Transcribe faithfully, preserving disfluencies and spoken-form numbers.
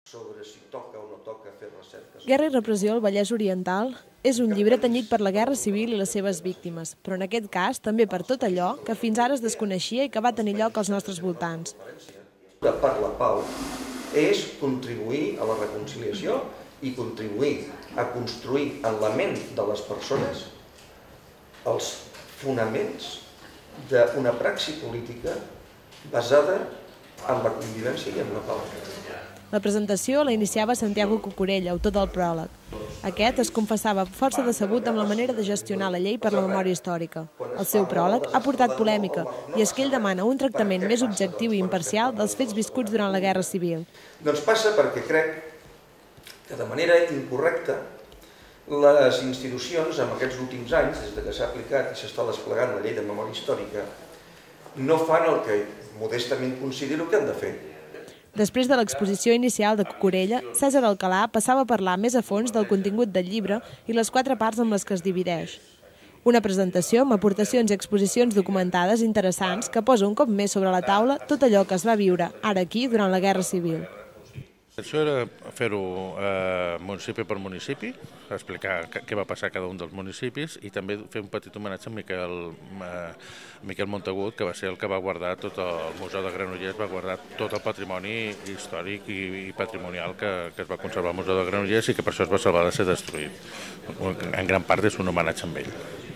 sobre si toca o no toca fer recerques. Guerra i repressió al Vallès Oriental és un llibre tenyit per la Guerra Civil i les seves víctimes, però en aquest cas també per tot allò que fins ara es desconeixia i que va tenir lloc als nostres voltants. Per la pau és contribuir a la reconciliació i contribuir a construir en la ment de les persones els fonaments d'una praxi política basada en la convivència i en la pau. La presentació la iniciava Santiago Cucurella, autor del pròleg. Aquest es confessava força decebut amb la manera de gestionar la llei per la memòria històrica. El seu pròleg ha portat polèmica i és que ell demana un tractament més objectiu i imparcial dels fets viscuts durant la Guerra Civil. Doncs passa perquè crec que de manera incorrecta les institucions en aquests últims anys, des que s'ha aplicat i s'està desplegant la llei de memòria històrica, no fan el que modestament considero que han de fer. Després de l'exposició inicial de Cucurella, Cèsar Alcalà passava a parlar més a fons del contingut del llibre i les quatre parts amb les que es divideix. Una presentació amb aportacions i exposicions documentades interessants que posa un cop més sobre la taula tot allò que es va viure ara aquí durant la Guerra Civil. Això era fer-ho municipi per municipi, explicar què va passar a cada un dels municipis i també fer un petit homenatge a Miquel Montagut, que va ser el que va guardar tot el Museu de Granollers, va guardar tot el patrimoni històric i patrimonial que es va conservar al Museu de Granollers i que per això es va salvar de ser destruït. En gran part és un homenatge a ell.